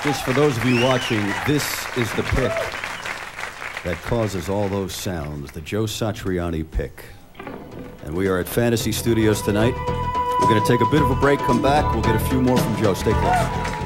Just for those of you watching, this is the pick that causes all those sounds, the Joe Satriani pick. And we are at Fantasy Studios tonight. We're going to take a bit of a break, come back. We'll get a few more from Joe. Stay close.